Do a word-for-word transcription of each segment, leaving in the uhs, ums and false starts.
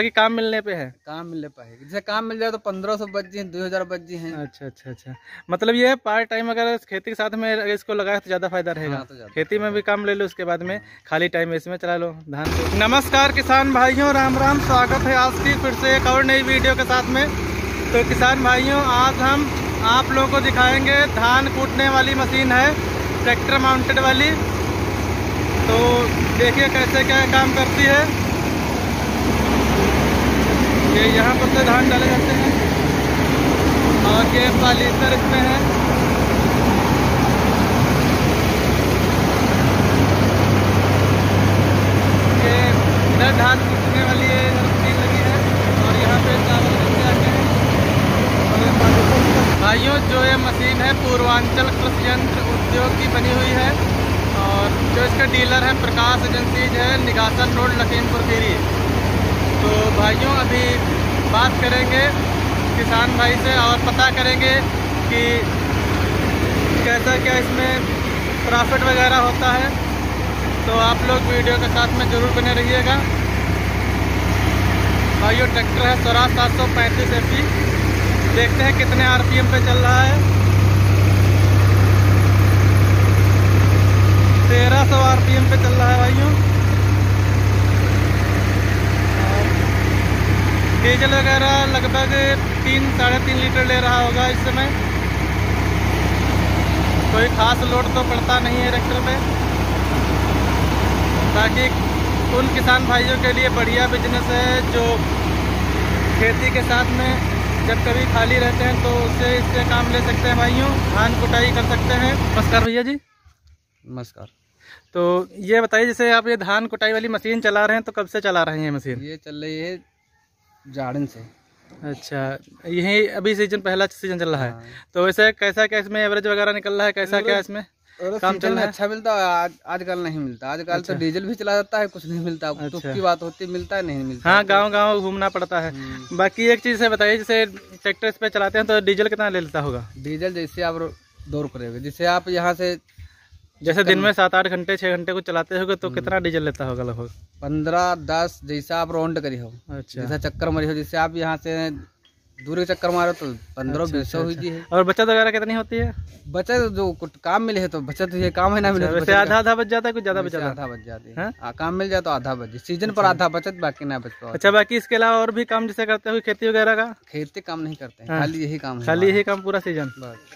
कि काम मिलने पे है? काम मिलने पे है, जैसे काम मिल जाए तो पंद्रह सौ बच जी, दो हजार बच जी हैं। अच्छा अच्छा अच्छा, मतलब ये पार्ट टाइम अगर खेती के साथ में इसको लगाए तो ज़्यादा फायदा रहेगा। हाँ, तो खेती में भी काम ले लो, उसके बाद में खाली टाइम में इसमें चला लो धान को। नमस्कार किसान भाइयों, राम राम, स्वागत है आज की फिर से एक और नई वीडियो के साथ में। तो किसान भाइयों, आज हम आप लोगों को दिखाएंगे धान कूटने वाली मशीन है, ट्रैक्टर माउंटेड वाली। तो देखिए कैसे क्या काम करती है। ये यहाँ पर से धान डाले जाते हैं और ये पॉलिशर इसमें है। ये इधर धान कूटने वाली है, मशीन लगी है और यहाँ पे चावल रखे जाते हैं। भाइयों, जो ये मशीन है पूर्वांचल कृषि यंत्र उद्योग की बनी हुई है और जो इसका डीलर है प्रकाश एजेंसीज है, निगासन रोड, लखीमपुर खीरी। तो भाइयों, अभी बात करेंगे किसान भाई से और पता करेंगे कि कैसा क्या इसमें प्रॉफिट वगैरह होता है। तो आप लोग वीडियो के साथ में ज़रूर बने रहिएगा। भाइयों, ट्रैक्टर है स्वराज सात सौ पैंतीस एफ ई। देखते हैं कितने आरपीएम पे चल रहा है। तेरह सौ आरपीएम पे चल रहा है भाइयों। डीजल वगैरह लगभग तीन साढ़े तीन लीटर ले रहा होगा इस समय। कोई खास लोड तो पड़ता नहीं है ट्रैक्टर पे। बाकी उन किसान भाइयों के लिए बढ़िया बिजनेस है जो खेती के साथ में जब कभी खाली रहते हैं तो उससे इससे काम ले सकते हैं भाइयों, धान कुटाई कर सकते हैं। नमस्कार भैया जी। नमस्कार। तो ये बताइए, जैसे आप ये धान कुटाई वाली मशीन चला रहे हैं तो कब से चला रहे हैं ये मशीन? ये चल रही है जाड़न से। अच्छा, यही अभी सीजन, पहला सीजन चल रहा है। हाँ। तो वैसे कैसा क्या इसमें एवरेज वगैरह निकल रहा है, कैसा क्या इसमें काम चल रहा है? अच्छा मिलता है, आज आजकल नहीं मिलता। आजकल अच्छा। तो डीजल भी चला जाता है, कुछ नहीं मिलता। अच्छा। तो की बात होती, मिलता है नहीं मिलता। हाँ, गांव गांव घूमना पड़ता है। बाकी एक चीज़ से बताइए, जैसे ट्रैक्टर इस पे चलाते हैं तो डीजल कितना ले लेता होगा? डीजल जैसे आप दौड़ करेंगे, जैसे आप यहाँ से जैसे दिन में सात आठ घंटे छः घंटे को चलाते होगे तो कितना डीजल लेता होगा लगभग? पंद्रह दस, जैसा आप राउंड करी हो। अच्छा। जैसा चक्कर मारी हो, जैसे आप यहाँ से दूर के चक्कर मारो तो पंद्रह बीस सौ हुई है। और बचत वगैरह कितनी होती है? बचत जो कुछ काम मिले है तो बचत ये काम है ना मिले। वैसे आधा आधा बच जाता है, कुछ ज्यादा बच जाता है? आधा बच जाती है। काम मिल जाए तो आधा बच, सीजन पर आधा बचत, बाकी ना बच। अच्छा, बाकी इसके अलावा और भी काम जैसे करते हुए खेती वगैरह का? खेती काम नहीं करते, खाली यही काम। खाली यही काम पूरा सीजन?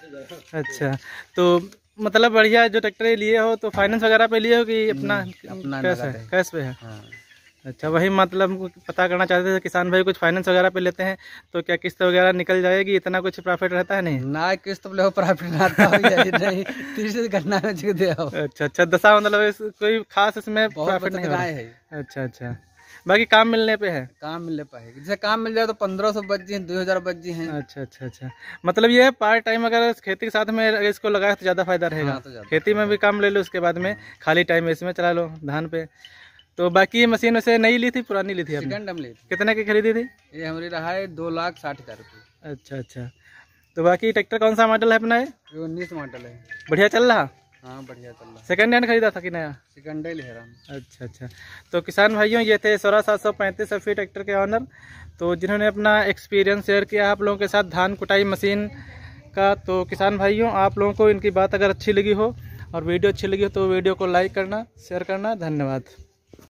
अच्छा, तो मतलब बढ़िया जो ट्रैक्टर लिए हो तो फाइनेंस वगैरह पे लिए हो कि अपना अपना कैश है? कैश पे है। हाँ। अच्छा, वही मतलब पता करना चाहते थे किसान भाई, कुछ फाइनेंस वगैरह पे लेते हैं तो क्या किस्त वगैरह निकल जाएगी, इतना कुछ प्रॉफिट रहता है? नहीं ना, किस्त पे प्रॉफिट नहीं, तीसरी करना है। अच्छा अच्छा, दशा मतलब कोई खास इसमें प्रॉफिट नहीं है। अच्छा अच्छा, बाकी काम मिलने पे है? काम मिलने पे है, जैसे काम मिल जाए तो पंद्रह सौ बच जी, दो हजार बच जी हैं। अच्छा अच्छा अच्छा, मतलब ये पार्ट टाइम अगर खेती के साथ में इसको लगाए तो ज़्यादा फायदा रहेगा। हाँ, तो खेती में भी काम ले लो, उसके बाद में खाली टाइम में इसमें चला लो धान पे। तो बाकी ये मशीन वैसे नई ली थी, पुरानी ली थी? सेकंड हम ली थी। कितने की खरीदी थी? ये हमारी रहा है दो लाख साठ हजार रुपये। अच्छा अच्छा, तो बाकी ट्रैक्टर कौन सा मॉडल है अपना? है उन्नीस मॉडल है। बढ़िया चल रहा? हाँ, बढ़िया चल रहा है। सेकंड हैंड खरीदा था कि नया? सेकंड हैंड ले रहा हूँ। अच्छा अच्छा, तो किसान भाइयों, ये थे स्वराज सात सौ पैंतीस एफ ई ट्रैक्टर के ऑनर, तो जिन्होंने अपना एक्सपीरियंस शेयर किया आप लोगों के साथ धान कुटाई मशीन का। तो किसान भाइयों, आप लोगों को इनकी बात अगर अच्छी लगी हो और वीडियो अच्छी लगी हो तो वीडियो को लाइक करना, शेयर करना। धन्यवाद।